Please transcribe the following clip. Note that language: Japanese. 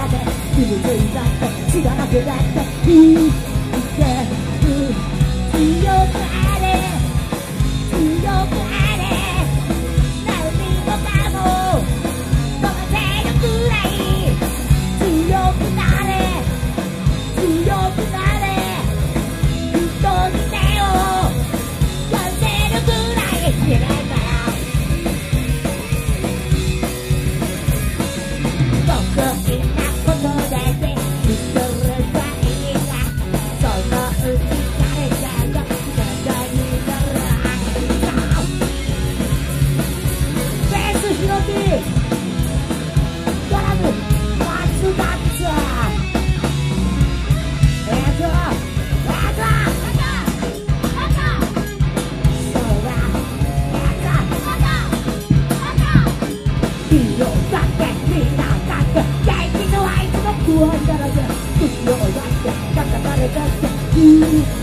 で傷ついちゃって血だらけだって生きてる強くあれ強くあれ何もかも飛ばせるくらい強くなれ強くなれ人に手を寄せるくらい見れない得意なことだけ見とればいいがそのうち誰かが仲になるベースひろきドラム松田不安だらけ不要だって叩かれたって